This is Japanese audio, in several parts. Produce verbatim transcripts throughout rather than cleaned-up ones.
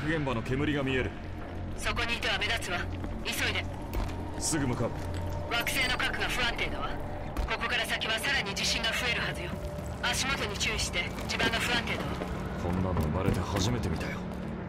爆現場の煙が見える。 そこにいては目立つわ。急いで。 すぐ向かう。 惑星の核が不安定だわ。ここから先はさらに地震が増えるはずよ。足元に注意して。地盤が不安定だわ。 こんなの生まれて初めて見たよ。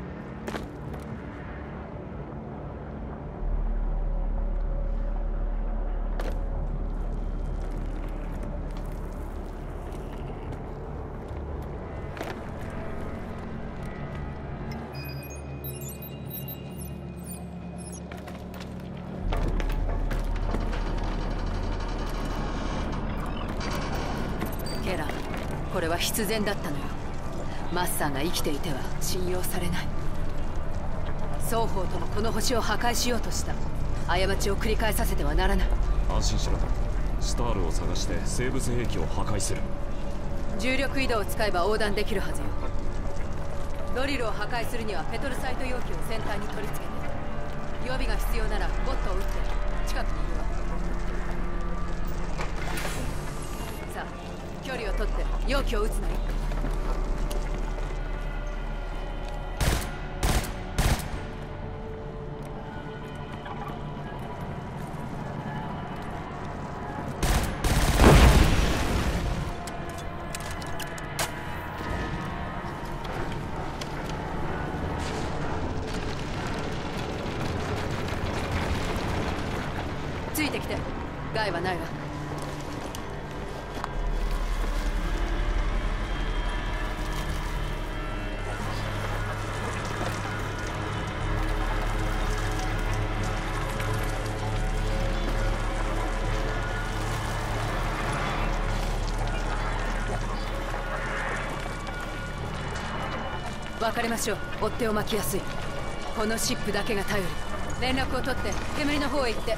ケラ、これは必然だったのよ。マッサーが生きていては信用されない。双方ともこの星を破壊しようとした。過ちを繰り返させてはならない。 安心しろ。スタールを探して生物兵器を破壊する。 重力移動を使えば横断できるはずよ。ドリルを破壊するにはペトルサイト容器を先端に取り付けて。予備が必要ならボットを撃って近くにいるわ。さあ、距離を取って容器を撃つのよ。ついてきて。害はないわ。別れましょう。追っ手を巻きやすい。このシップだけが頼り。連絡を取って煙の方へ行って。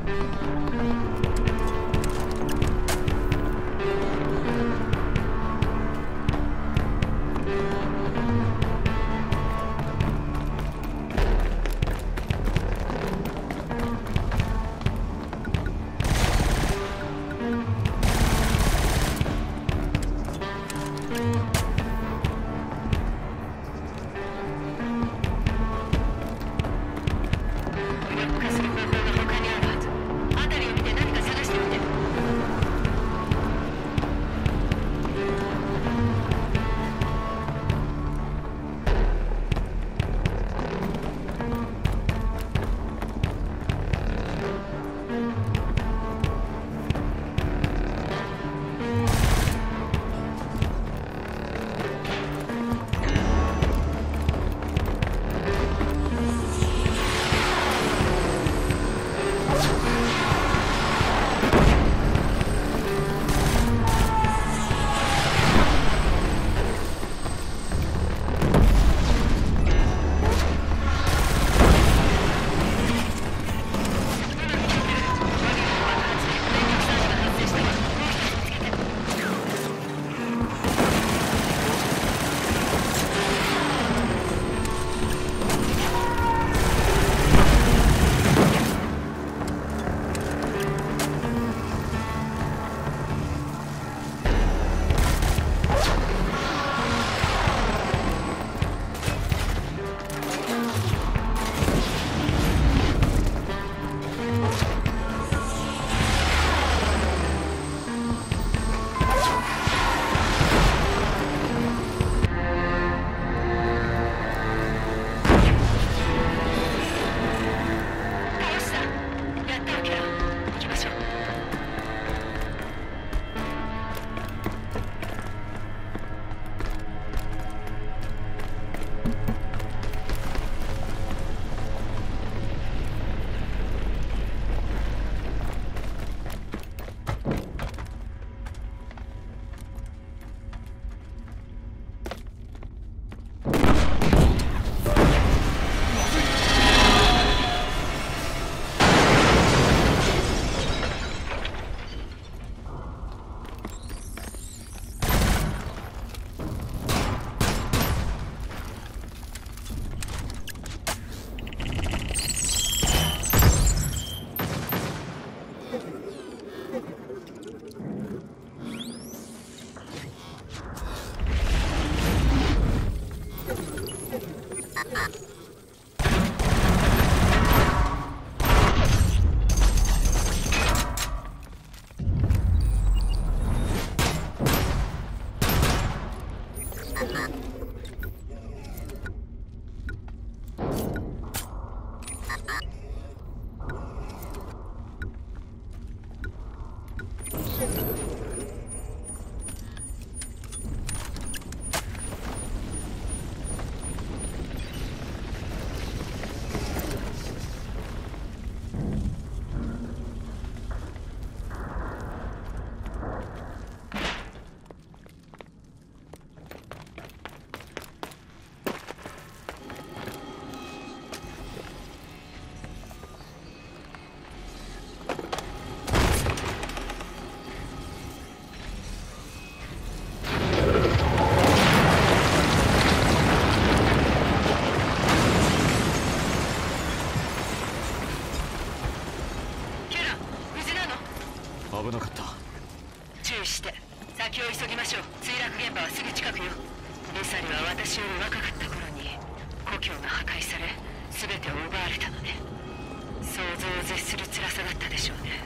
危なかった。 注意して先を急ぎましょう。墜落現場はすぐ近くよ。ベサリは私より若かった頃に故郷が破壊され全てを奪われたのね。想像を絶する辛さだったでしょうね。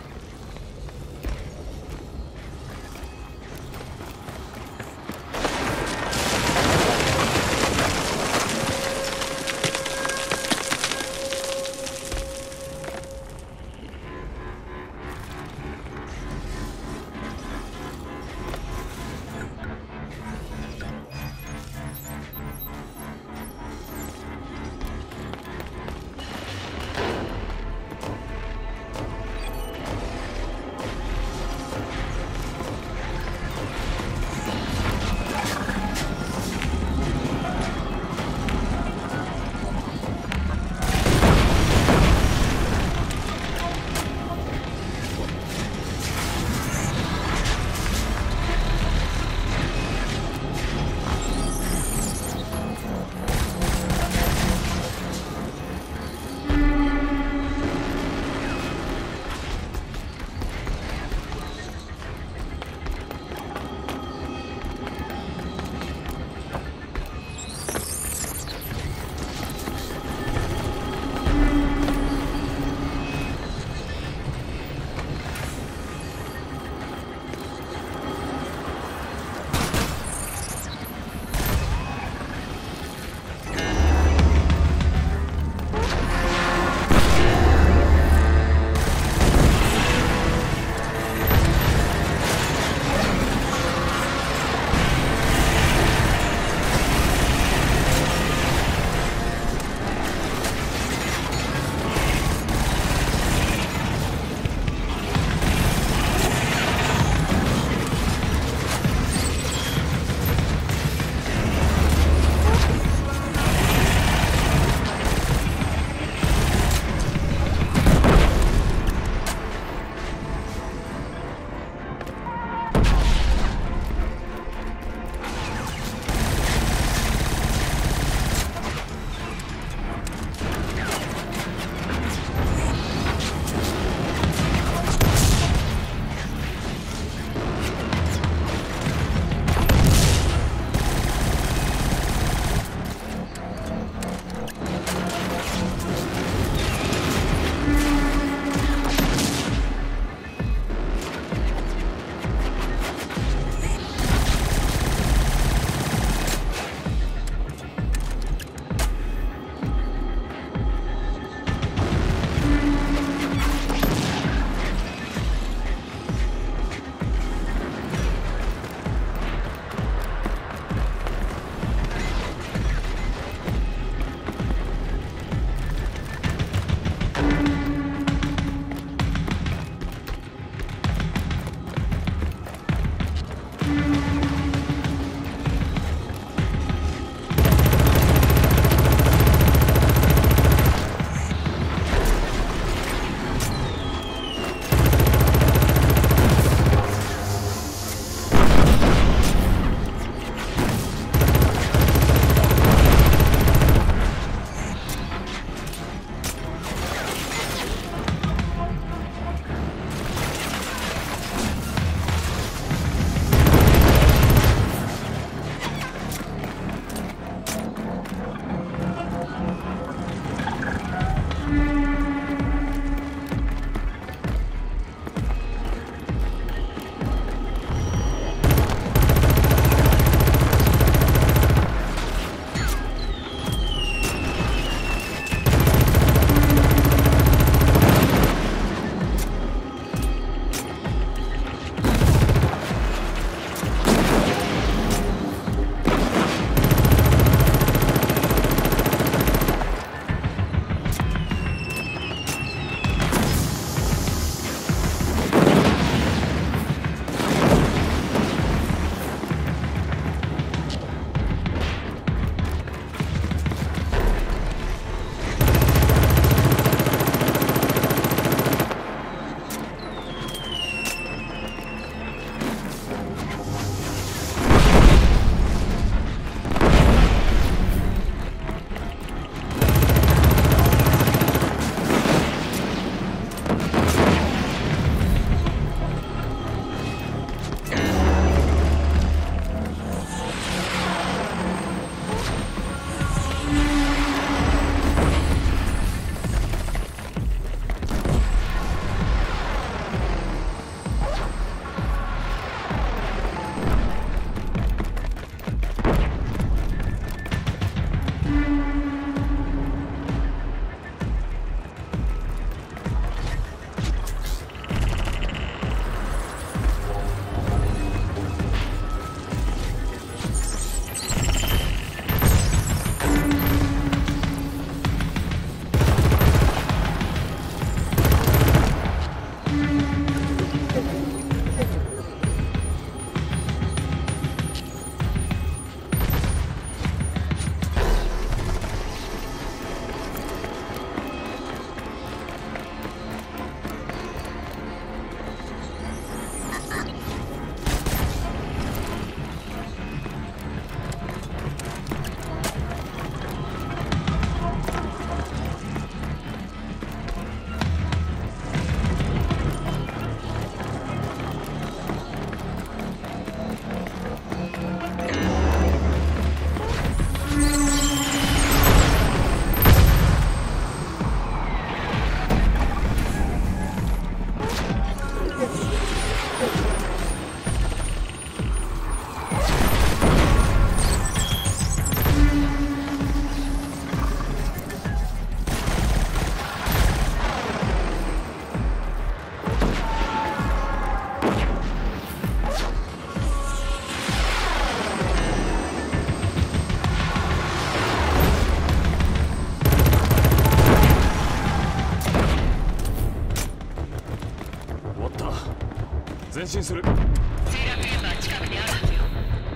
前進する。 墜落現場は近くにあるはずよ。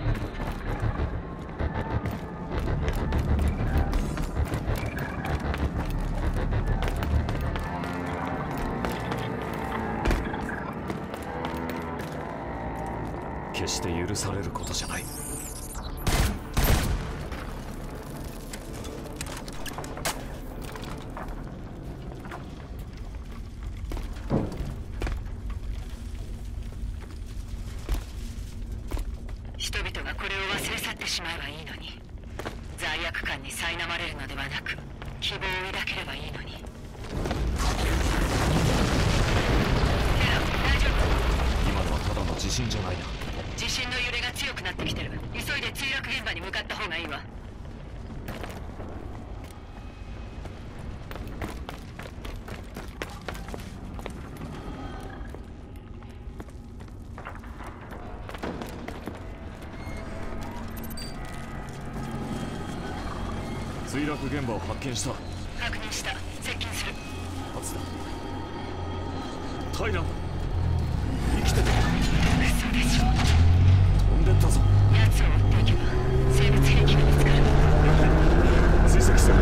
決して許されることじゃない。 人々がこれを忘れ去ってしまえばいいのに、罪悪感に苛まれるのではなく希望を抱ければいいのに。ケラ、大丈夫？ 今のはただの地震じゃないな。 地震の揺れが強くなってきてる。急いで墜落現場に向かった方がいいわ。 墜落現場を発見した。 確認した。接近する。 初だ。タイラン生きてて。 嘘でしょ。 飛んでったぞ。 奴を追っていけば生物兵器が見つかる。 追跡する。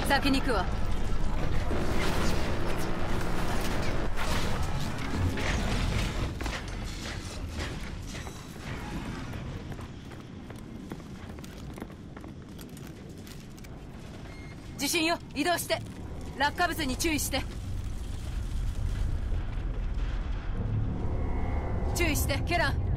先に行くわ。地震よ、移動して。落下物に注意して。注意して、ケラン。